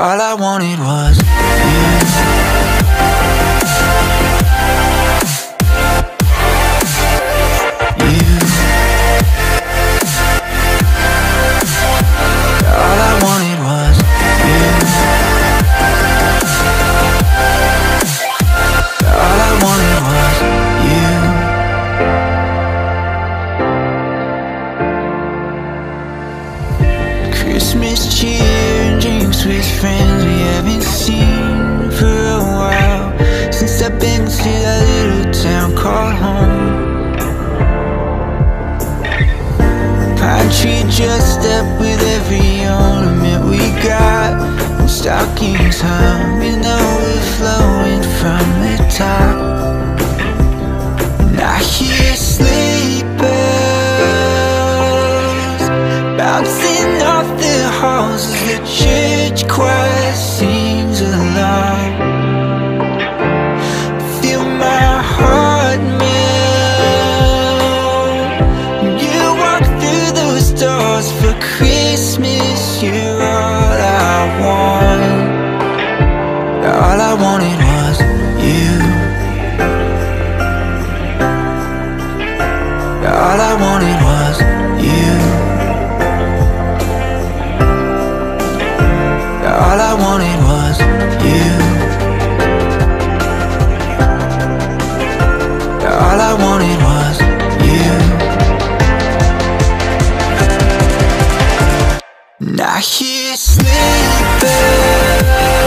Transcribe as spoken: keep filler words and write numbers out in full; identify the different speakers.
Speaker 1: All I wanted was you. Christmas cheer and drinks with friends we haven't seen for a while, since I've been to that little town called home. Pine tree dressed up with every ornament we got, and stockings hung and overflowing from the top. And I hear sleigh bells bouncing off the halls as the church choir sings along. Feel my heart melt when you walk through those doors. For Christmas, you're all I want. All I wanted was you. All I wanted was you. All I wanted was you. All I wanted was you. And I hear sleigh bells